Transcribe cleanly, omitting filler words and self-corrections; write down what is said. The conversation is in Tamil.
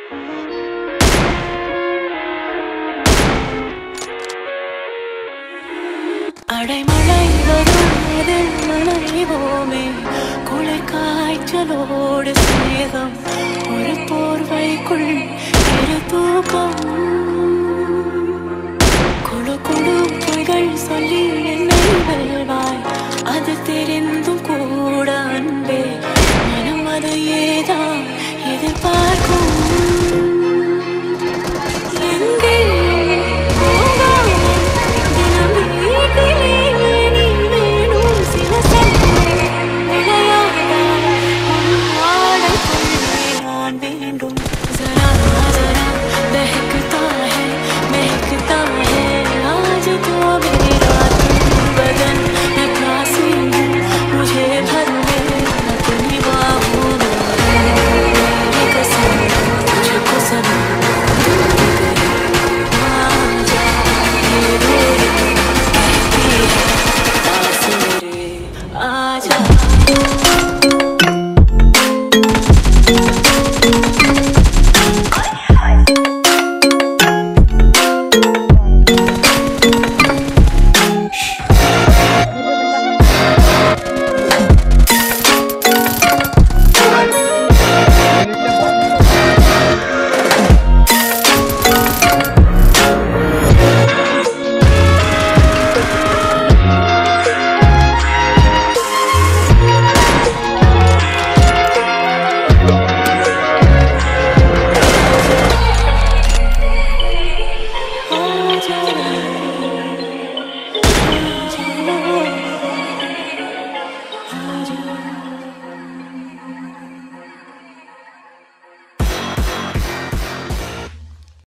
அடைமழை வருவதில் நனைவோமே குளிர் காய்ச்சலோடு சேகம் ஒரு போர்வைக்குள் இரு தூக்கம் குழு குழு பொய்கள் சொல்லி என்னை வெல்வாய் அது தெரிந்தும் கூட அன்பே மனம் அதையே